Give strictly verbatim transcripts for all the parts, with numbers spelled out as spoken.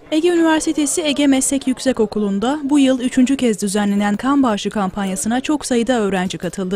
Ege Üniversitesi Ege Meslek Yüksekokulu'nda bu yıl üçüncü kez düzenlenen kan bağışı kampanyasına çok sayıda öğrenci katıldı.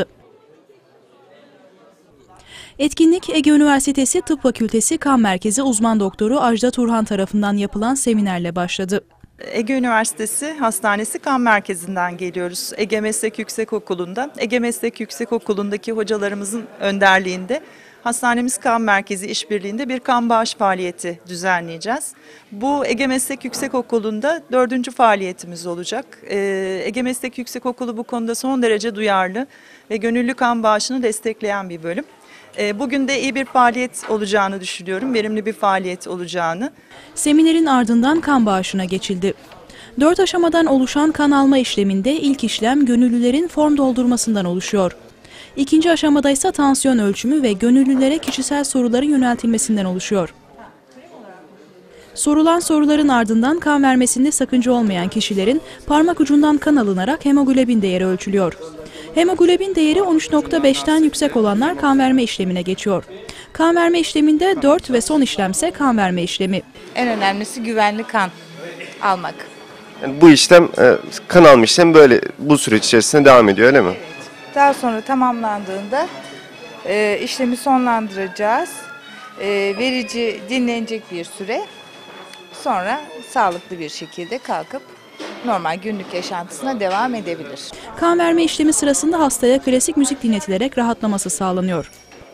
Etkinlik Ege Üniversitesi Tıp Fakültesi Kan Merkezi Uzman Doktoru Ajda Turhan tarafından yapılan seminerle başladı. Ege Üniversitesi Hastanesi Kan Merkezi'nden geliyoruz. Ege Meslek Yüksekokulu'nda, Ege Meslek Yüksekokulu'ndaki hocalarımızın önderliğinde Hastanemiz Kan Merkezi işbirliğinde bir kan bağış faaliyeti düzenleyeceğiz. Bu Ege Meslek Yüksekokulu'nda dördüncü faaliyetimiz olacak. Ee, Ege Meslek Yüksekokulu bu konuda son derece duyarlı ve gönüllü kan bağışını destekleyen bir bölüm. Bugün de iyi bir faaliyet olacağını düşünüyorum, verimli bir faaliyet olacağını. Seminerin ardından kan bağışına geçildi. Dört aşamadan oluşan kan alma işleminde ilk işlem gönüllülerin form doldurmasından oluşuyor. İkinci aşamada ise tansiyon ölçümü ve gönüllülere kişisel soruların yöneltilmesinden oluşuyor. Sorulan soruların ardından kan vermesinde sakınca olmayan kişilerin parmak ucundan kan alınarak hemoglobin değeri ölçülüyor. Hemoglobin değeri on üç nokta beşten yüksek olanlar kan verme işlemine geçiyor. Kan verme işleminde dört ve son işlemse kan verme işlemi. En önemlisi güvenli kan almak. Yani bu işlem, kan alma işlemi böyle bu süreç içerisinde devam ediyor, öyle mi? Evet. Daha sonra tamamlandığında e, işlemi sonlandıracağız. E, verici dinlenecek bir süre. Sonra sağlıklı bir şekilde kalkıp normal günlük yaşantısına devam edebilir. Kan verme işlemi sırasında hastaya klasik müzik dinletilerek rahatlaması sağlanıyor.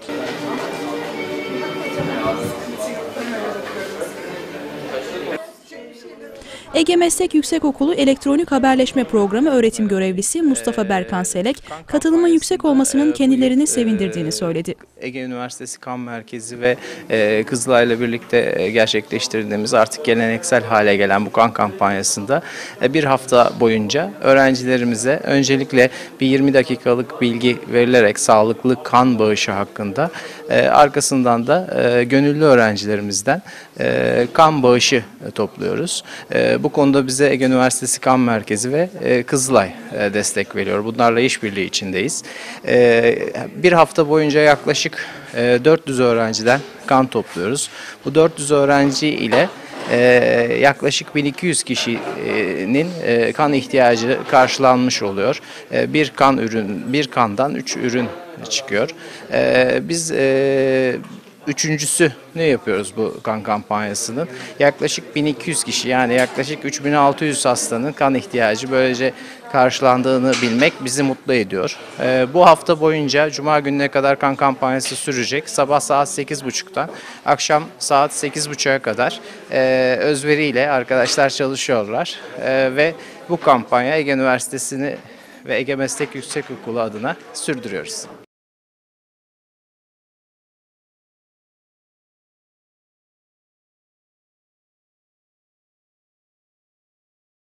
Ege Meslek Yüksekokulu Elektronik Haberleşme Programı öğretim görevlisi Mustafa Berkan Selek, katılımın yüksek olmasının kendilerini sevindirdiğini söyledi. Ege Üniversitesi Kan Merkezi ve e, Kızılay'la birlikte e, gerçekleştirdiğimiz artık geleneksel hale gelen bu kan kampanyasında e, bir hafta boyunca öğrencilerimize öncelikle bir yirmi dakikalık bilgi verilerek sağlıklı kan bağışı hakkında, e, arkasından da e, gönüllü öğrencilerimizden e, kan bağışı e, topluyoruz. E, bu konuda bize Ege Üniversitesi Kan Merkezi ve e, Kızılay e, destek veriyor. Bunlarla işbirliği içindeyiz. E, bir hafta boyunca yaklaşık dört yüz öğrenciden kan topluyoruz. Bu dört yüz öğrenci ile e, yaklaşık bin iki yüz kişinin e, kan ihtiyacı karşılanmış oluyor. E, bir kan ürün, bir kandan üç ürün çıkıyor. E, biz e, Üçüncüsü ne yapıyoruz bu kan kampanyasının? Yaklaşık bin iki yüz kişi, yani yaklaşık üç bin altı yüz hastanın kan ihtiyacı böylece karşılandığını bilmek bizi mutlu ediyor. Ee, bu hafta boyunca Cuma gününe kadar kan kampanyası sürecek. Sabah saat sekiz buçuktan akşam saat sekiz buçuğa kadar e, özveriyle arkadaşlar çalışıyorlar. E, ve bu kampanya Ege Üniversitesi'ni ve Ege Meslek Yüksekokulu adına sürdürüyoruz.